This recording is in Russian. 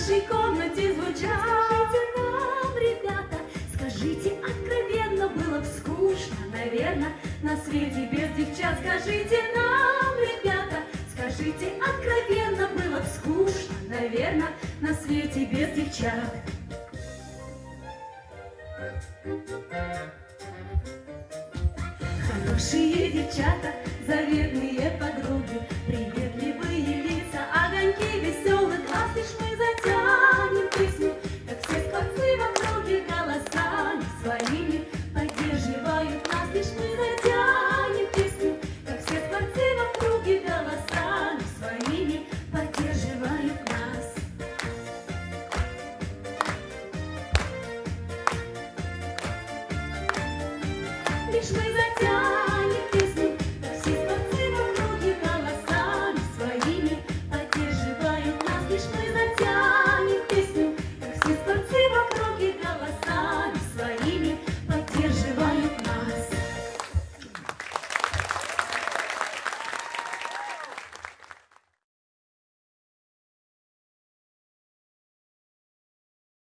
нашей комнате звучат. Скажите нам, ребята, скажите откровенно, было б скучно, наверное, на свете без девчат. Скажите нам, ребята, скажите откровенно, было б скучно, наверное, на свете без девчат. Хорошие девчата